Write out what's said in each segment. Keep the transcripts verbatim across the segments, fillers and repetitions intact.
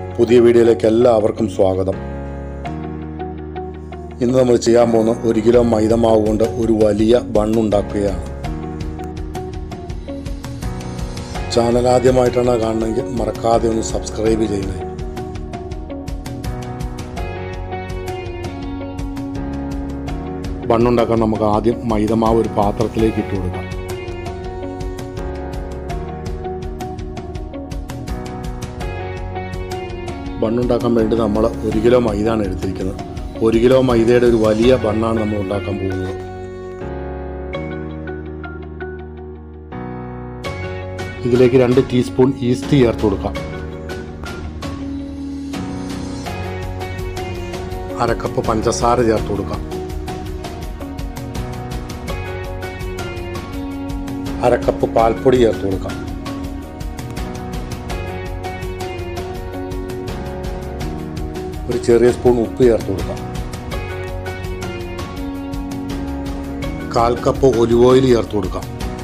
പുതിയ വീഡിയോയിലേക്ക് എല്ലാവർക്കും സ്വാഗതം. ഇന്ന് നമ്മൾ ചെയ്യാൻ പോകുന്ന ഒരു കിലോ മൈദമാവ് കൊണ്ട് ഒരു വലിയ ബണ്ണുണ്ടാക്കുകയാണ്. ചാനൽ ആദ്യമായിട്ടാണ് കാണണമെങ്കിൽ മറക്കാതെ ഒന്ന് സബ്സ്ക്രൈബ് ചെയ്യണേ. ബണ്ണുണ്ടാക്കാൻ നമുക്ക് ആദ്യം മൈദമാവ് ഒരു പാത്രത്തിലേക്ക് ഇട്ട് കൊടുക്കാം. ബണ്ണുണ്ടാക്കാൻ വേണ്ടി നമ്മൾ ഒരു കിലോ മൈദയാണ് എടുത്തിരിക്കുന്നത്. ഒരു കിലോ മൈദയുടെ ഒരു വലിയ ബണ്ണാണ് നമ്മൾ ഉണ്ടാക്കാൻ പോകുന്നത്. ഇതിലേക്ക് രണ്ട് ടീസ്പൂൺ ഈസ്റ്റ് ചേർത്ത് കൊടുക്കാം. അരക്കപ്പ് പഞ്ചസാര ചേർത്ത് കൊടുക്കാം. അരക്കപ്പ് പാൽപ്പൊടി ചേർത്ത് കൊടുക്കാം. ഒരു ചെറിയ സ്പൂൺ ഉപ്പ് ചേർത്ത് കൊടുക്കാം. കാൽ കപ്പ് ഒലിവ് ഓയിൽ ചേർത്ത് കൊടുക്കാം.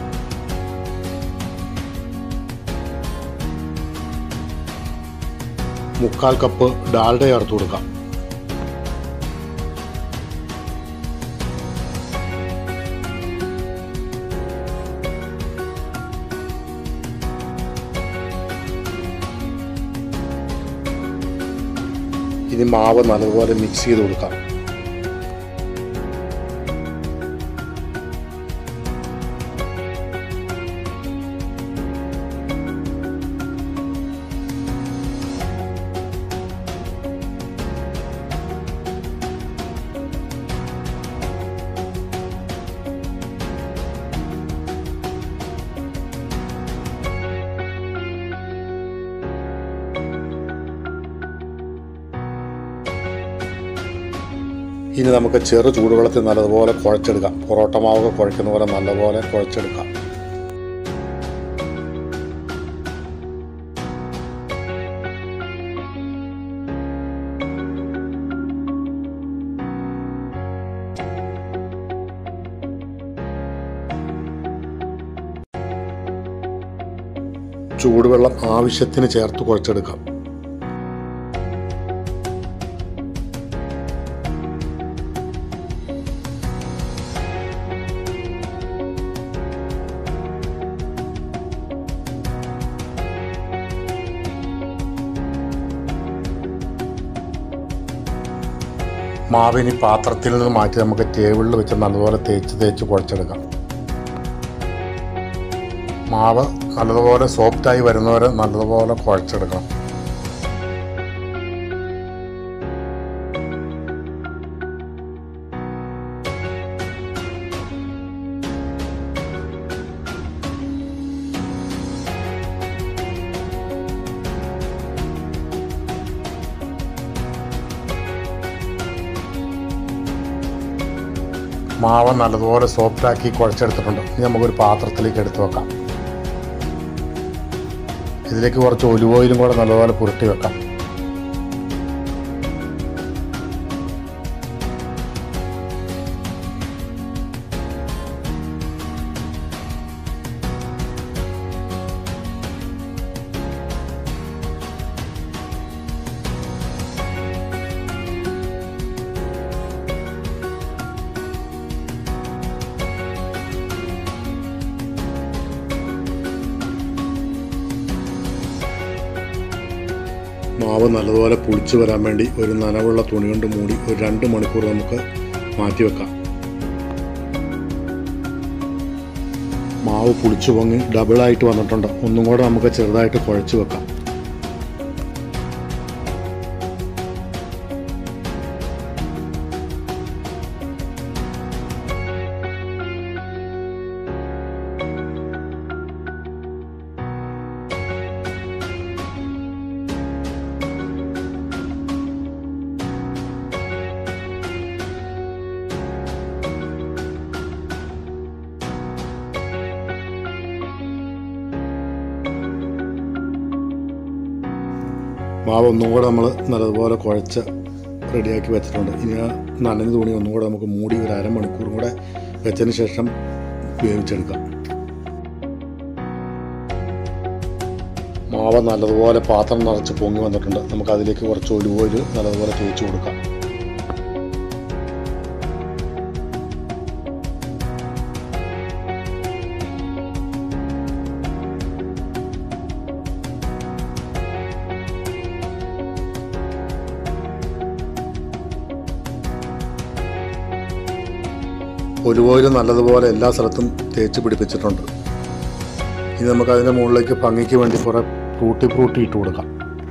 മുക്കാൽ കപ്പ് ഡാൽഡ ചേർത്ത് കൊടുക്കാം. ഇനി മാവ് നല്ലതുപോലെ മിക്സ് ചെയ്ത് കൊടുക്കാം. ഇനി നമുക്ക് ചെറു ചൂടുവെള്ളത്തിൽ നല്ലതുപോലെ കുഴച്ചെടുക്കാം. പൊറോട്ട മാവ് കുഴക്കുന്ന പോലെ നല്ലപോലെ കുഴച്ചെടുക്കാം. ചൂടുവെള്ളം ആവശ്യത്തിന് ചേർത്ത് കുഴച്ചെടുക്കാം. മാവിനി പാത്രത്തിൽ നിന്ന് മാറ്റി നമുക്ക് ടേബിളിൽ വെച്ച് നല്ലതുപോലെ തേച്ച് തേച്ച് കുഴച്ചെടുക്കാം. മാവ് നല്ലതുപോലെ സോഫ്റ്റായി വരുന്നവരെ നല്ലതുപോലെ കുഴച്ചെടുക്കണം. മാവ് നല്ലതുപോലെ സോഫ്റ്റാക്കി കുഴച്ചെടുത്തിട്ടുണ്ട്. ഇനി നമുക്കൊരു പാത്രത്തിലേക്ക് എടുത്ത് വെക്കാം. ഇതിലേക്ക് കുറച്ച് ഒലിവ് ഓയിലും കൂടെ നല്ലതുപോലെ പുരട്ടി വെക്കാം. മാവ് നല്ലതുപോലെ പുളിച്ച് വരാൻ വേണ്ടി ഒരു നനവുള്ള തുണി കൊണ്ട് മൂടി ഒരു രണ്ട് മണിക്കൂർ നമുക്ക് മാറ്റി വെക്കാം. മാവ് പുളിച്ചു പൊങ്ങി ഡബിളായിട്ട് വന്നിട്ടുണ്ട്. ഒന്നും കൂടെ നമുക്ക് ചെറുതായിട്ട് കുഴച്ച് വെക്കാം. മാവ് ഒന്നും കൂടെ നമ്മൾ നല്ലതുപോലെ കുഴച്ച് റെഡിയാക്കി വെച്ചിട്ടുണ്ട്. ഇനി ആ നനഞ്ഞ തുണി ഒന്നും കൂടെ നമുക്ക് മൂടി ഒരു അരമണിക്കൂറും കൂടെ വെച്ചതിന് ശേഷം വേവിച്ചെടുക്കാം. മാവ് നല്ലതുപോലെ പാത്രം നിറച്ച് പൊങ്ങി വന്നിട്ടുണ്ട്. നമുക്കതിലേക്ക് കുറച്ച് ഒലിവ് ഓയിൽ നല്ലതുപോലെ തേച്ച് കൊടുക്കാം. ഒലിവ് ഓയിൽ നല്ലതുപോലെ എല്ലാ സ്ഥലത്തും തേച്ച് പിടിപ്പിച്ചിട്ടുണ്ട്. ഇനി നമുക്ക് അതിൻ്റെ മുകളിലേക്ക് ഭംഗിക്ക് വേണ്ടി കുറേ ഫ്രൂട്ടി ഫ്രൂട്ടി ഇട്ട് കൊടുക്കാം.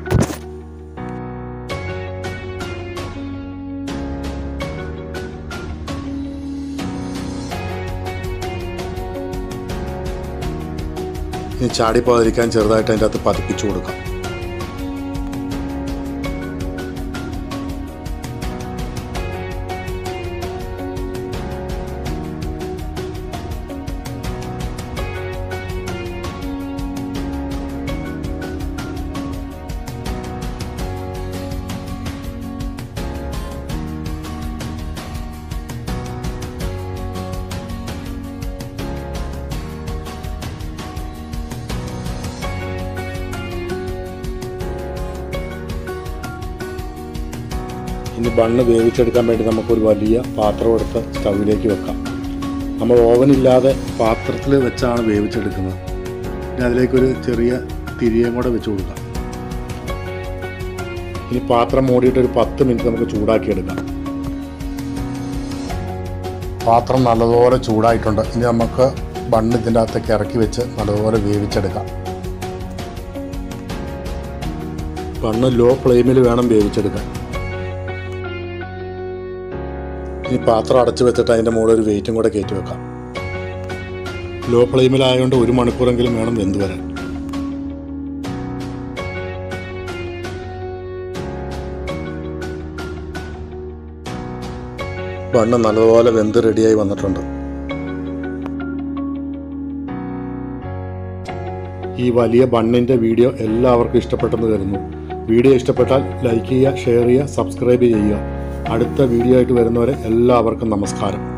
ഇനി ചാടിപ്പോകാതിരിക്കാൻ ചെറുതായിട്ട് അതിൻ്റെ അകത്ത് പതിപ്പിച്ചു കൊടുക്കാം. ഇനി ബണ്ണ് വേവിച്ചെടുക്കാൻ വേണ്ടി നമുക്കൊരു വലിയ പാത്രം എടുത്ത് സ്റ്റൗവിലേക്ക് വെക്കാം. നമ്മൾ ഓവനില്ലാതെ പാത്രത്തിൽ വെച്ചാണ് വേവിച്ചെടുക്കുന്നത്. ഇനി അതിലേക്കൊരു ചെറിയ തിരിയും കൂടെ വെച്ച് കൊടുക്കാം. ഇനി പാത്രം മൂടിയിട്ടൊരു പത്ത് മിനിറ്റ് നമുക്ക് ചൂടാക്കിയെടുക്കാം. പാത്രം നല്ലതുപോലെ ചൂടായിട്ടുണ്ട്. ഇനി നമുക്ക് ബണ്ണ് ഇതിൻ്റെ അകത്തേക്ക് ഇറക്കി വെച്ച് നല്ലതുപോലെ വേവിച്ചെടുക്കാം. ബണ്ണ് ലോ ഫ്ലെയിമിൽ വേണം വേവിച്ചെടുക്കാൻ. ഇനി പാത്രം അടച്ചു വെച്ചിട്ട് അതിൻ്റെ മുകളിൽ ഒരു വെയിറ്റും കൂടെ കയറ്റി വെക്കാം. ലോ ഫ്ലെയിമിലായതുകൊണ്ട് ഒരു മണിക്കൂറെങ്കിലും വേണം വെന്ത് വരാൻ. ബണ്ണ് നല്ലതുപോലെ വെന്ത് റെഡിയായി വന്നിട്ടുണ്ട്. ഈ വലിയ ബണ്ണിൻ്റെ വീഡിയോ എല്ലാവർക്കും ഇഷ്ടപ്പെട്ടെന്ന് കരുതുന്നു. വീഡിയോ ഇഷ്ടപ്പെട്ടാൽ ലൈക്ക് ചെയ്യുക, ഷെയർ ചെയ്യുക, സബ്സ്ക്രൈബ് ചെയ്യുക. അടുത്ത വീഡിയോ ആയിട്ട് വരുന്നവരെ എല്ലാവർക്കും നമസ്കാരം.